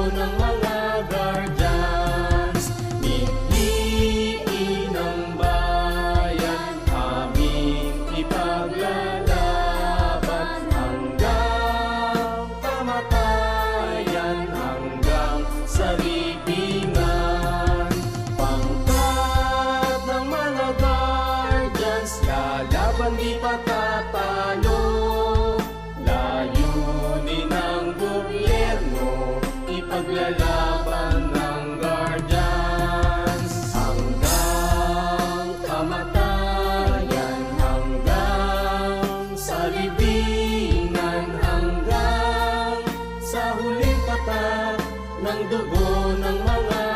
ng mga guardians. Piliin ang bayan, aming ipaglalaban hanggang kamatayan, hanggang sa libingan. Pangkat ng mga guardians, lalaban di patatalo. Layunin ng gobyerno, ipaglalaban ng guardians hanggang kamatayan, hanggang sa libingan, hanggang sa huling patak ng dugo ng mga